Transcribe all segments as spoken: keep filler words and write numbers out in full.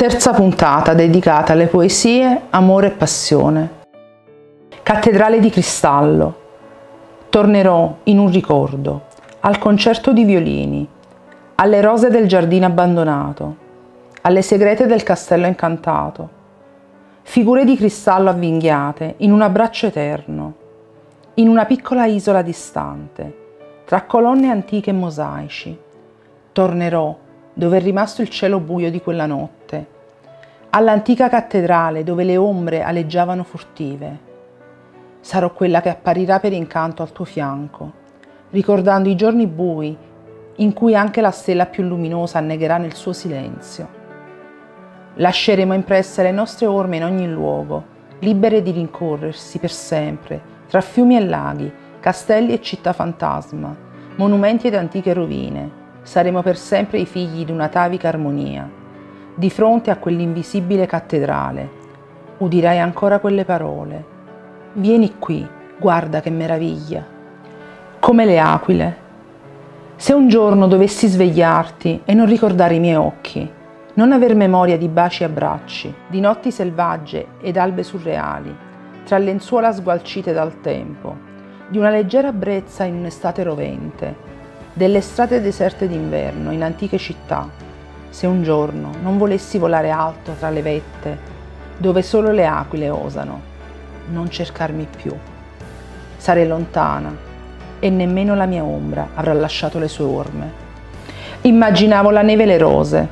Terza puntata dedicata alle poesie, amore e passione. Cattedrale di cristallo. Tornerò in un ricordo, al concerto di violini, alle rose del giardino abbandonato, alle segrete del castello incantato, figure di cristallo avvinghiate in un abbraccio eterno, in una piccola isola distante, tra colonne antiche e mosaici. Tornerò dove è rimasto il cielo buio di quella notte, all'antica cattedrale dove le ombre aleggiavano furtive. Sarò quella che apparirà per incanto al tuo fianco, ricordando i giorni bui in cui anche la stella più luminosa annegherà nel suo silenzio. Lasceremo impresse le nostre orme in ogni luogo, libere di rincorrersi per sempre, tra fiumi e laghi, castelli e città fantasma, monumenti ed antiche rovine. Saremo per sempre i figli di un'atavica armonia. Di fronte a quell'invisibile cattedrale, udirai ancora quelle parole. Vieni qui, guarda che meraviglia. Come le aquile. Se un giorno dovessi svegliarti e non ricordare i miei occhi, non aver memoria di baci e abbracci, di notti selvagge ed albe surreali, tra lenzuola sgualcite dal tempo, di una leggera brezza in un'estate rovente, delle strade deserte d'inverno in antiche città, se un giorno non volessi volare alto tra le vette, dove solo le aquile osano, non cercarmi più. Sarei lontana e nemmeno la mia ombra avrà lasciato le sue orme. Immaginavo la neve e le rose.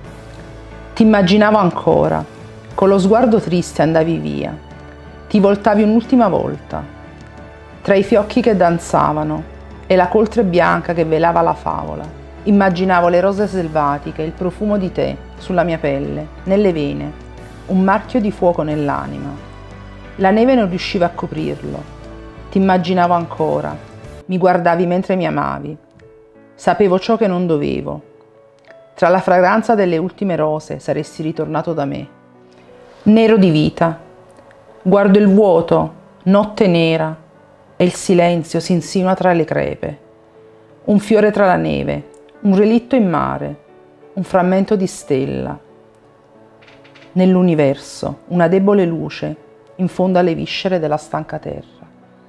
Ti immaginavo ancora, con lo sguardo triste andavi via. Ti voltavi un'ultima volta, tra i fiocchi che danzavano e la coltre bianca che velava la favola. Immaginavo le rose selvatiche, il profumo di te sulla mia pelle, nelle vene, un marchio di fuoco nell'anima. La neve non riusciva a coprirlo. Ti immaginavo ancora, mi guardavi mentre mi amavi. Sapevo ciò che non dovevo. Tra la fragranza delle ultime rose saresti ritornato da me. Nero di vita. Guardo il vuoto, notte nera, e il silenzio si insinua tra le crepe. Un fiore tra la neve, un relitto in mare, un frammento di stella. Nell'universo, una debole luce in fondo alle viscere della stanca terra.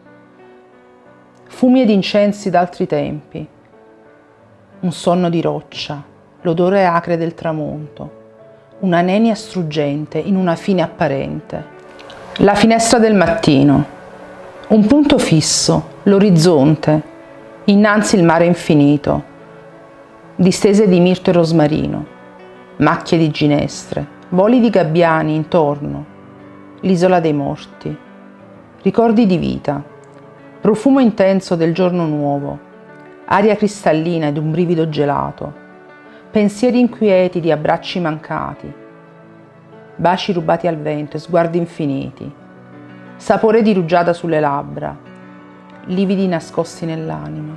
Fumi ed incensi d'altri tempi, un sonno di roccia, l'odore acre del tramonto, una nenia struggente in una fine apparente. La finestra del mattino, un punto fisso, l'orizzonte, innanzi il mare infinito, distese di mirto e rosmarino, macchie di ginestre, voli di gabbiani intorno, l'isola dei morti, ricordi di vita, profumo intenso del giorno nuovo, aria cristallina ed un brivido gelato, pensieri inquieti di abbracci mancati, baci rubati al vento e sguardi infiniti, sapore di rugiada sulle labbra, lividi nascosti nell'anima,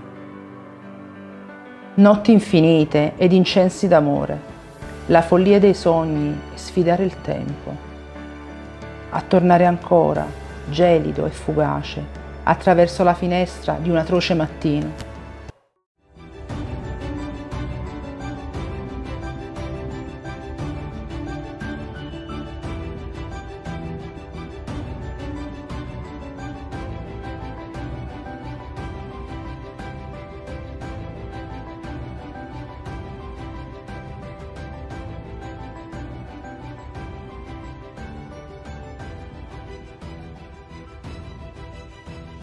notti infinite ed incensi d'amore, la follia dei sogni e sfidare il tempo, a tornare ancora, gelido e fugace, attraverso la finestra di un atroce mattino.